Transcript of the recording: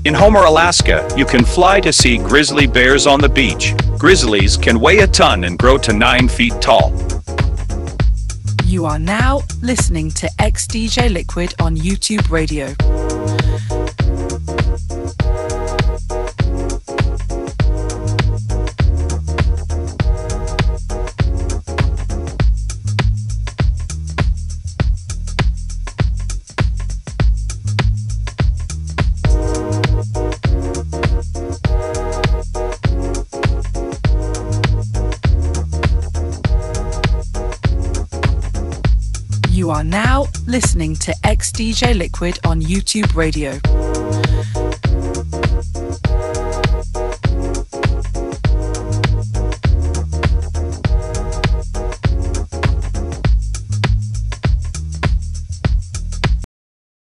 In Homer, Alaska, you can fly to see grizzly bears on the beach. Grizzlies can weigh a ton and grow to 9 feet tall. You are now listening to XDJ Liquid on YouTube Radio. You are now listening to XDJ Liquid on YouTube Radio.